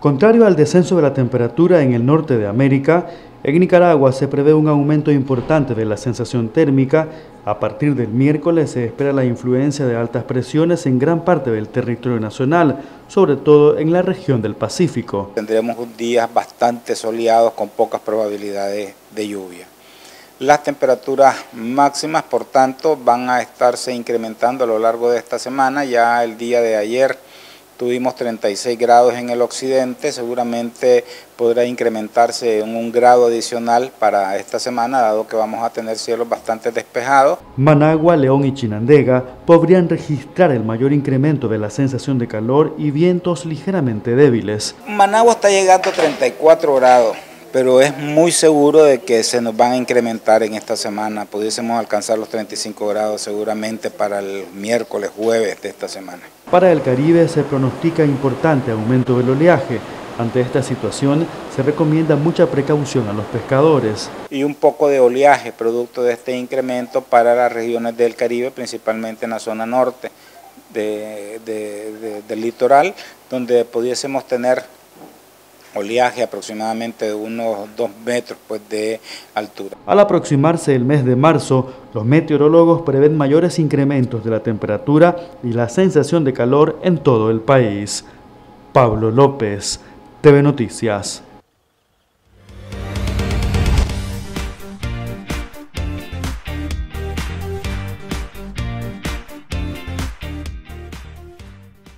Contrario al descenso de la temperatura en el norte de América, en Nicaragua se prevé un aumento importante de la sensación térmica. A partir del miércoles se espera la influencia de altas presiones en gran parte del territorio nacional, sobre todo en la región del Pacífico. Tendremos días bastante soleados con pocas probabilidades de lluvia. Las temperaturas máximas, por tanto, van a estarse incrementando a lo largo de esta semana. Ya el día de ayer tuvimos 36 grados en el occidente, seguramente podrá incrementarse en 1 grado adicional para esta semana, dado que vamos a tener cielos bastante despejados. Managua, León y Chinandega podrían registrar el mayor incremento de la sensación de calor y vientos ligeramente débiles. Managua está llegando a 34 grados. Pero es muy seguro de que se nos van a incrementar en esta semana. Pudiésemos alcanzar los 35 grados seguramente para el miércoles, jueves de esta semana. Para el Caribe se pronostica importante aumento del oleaje. Ante esta situación se recomienda mucha precaución a los pescadores. Y un poco de oleaje producto de este incremento para las regiones del Caribe, principalmente en la zona norte del litoral, donde pudiésemos tener oleaje aproximadamente de unos 2 metros de altura. Al aproximarse el mes de marzo, los meteorólogos prevén mayores incrementos de la temperatura y la sensación de calor en todo el país. Pablo López, TV Noticias.